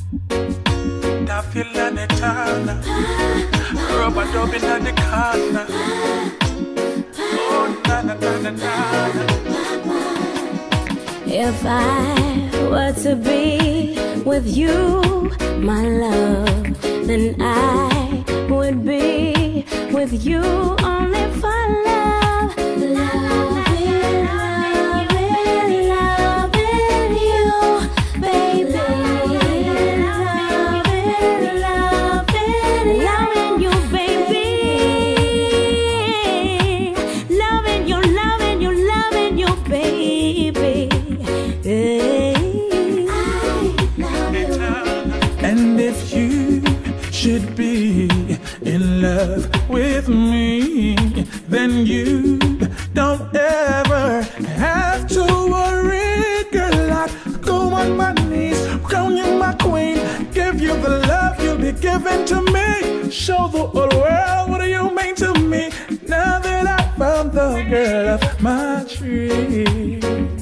I feel an eternal. Rubber dub in the corner. Oh, na na na na na. If I were to be with you, my love, then I would be with you only for love. Loving, loving, loving you, baby. Loving, loving, loving you, baby. Loving you, loving you, loving you, baby. And if you should be in love with me, then you don't ever have to worry, girl. I go on my knees, crown you my queen, give you the love you'll be giving to me. Show the whole world what you mean to me. Now that I found the girl of my dreams.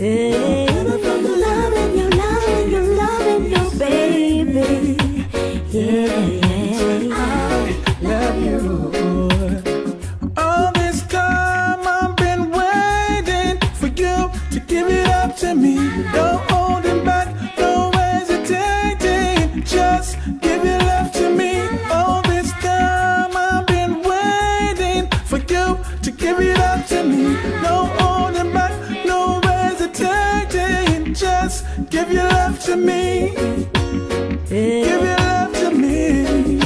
Loving you, loving you, loving you, baby. Yeah, I love you. All this time I've been waiting for you to give it up to me. Don't hold it back, no hesitating. Just give your love to me. All this time I've been waiting for you to give it up to me. No holding back, no hesitating. Just give your love to me. Give your love to me.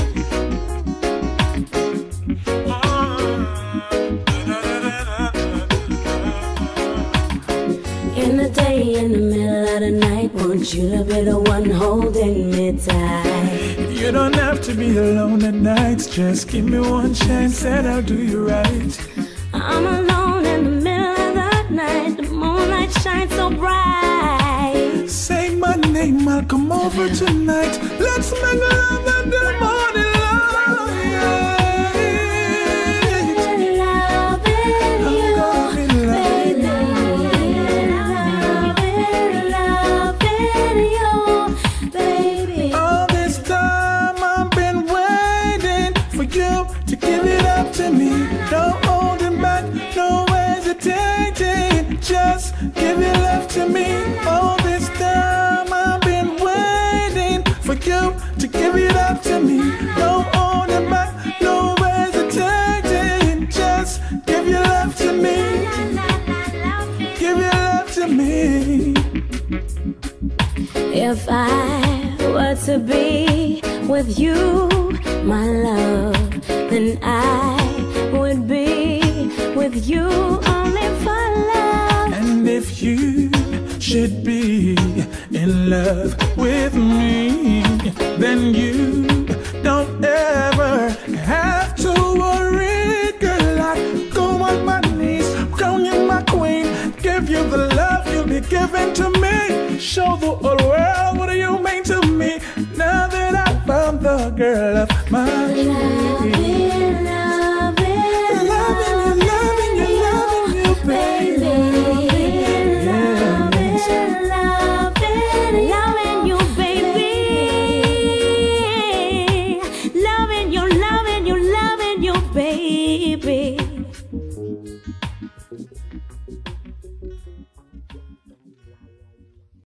in the day, in the middle of the night, want you to be the one holding me tight. You don't have to be alone at night. Just give me one chance and I'll do you right. I'm alone in the middle of the night. The moonlight shines so bright. Say my name, I'll come over tonight. Let's make love until morning light. Loving you, baby. Loving you, baby. All this time I've been waiting for you to give it up to me. Don't hold it back, no hesitating. Just give your love to me. All this time I've been waiting for you to give it up to me. Don't hold it back, no hesitating. Just give your love to me. Give your love to me. If I were to be with you, my love, then I would be with you only for love. And if you should be in love with me, then you don't ever have to worry, girl. I go on my knees, crown you my queen, give you the love you'll be giving to me. Show the whole world what you mean to me. Now that I found the girl of my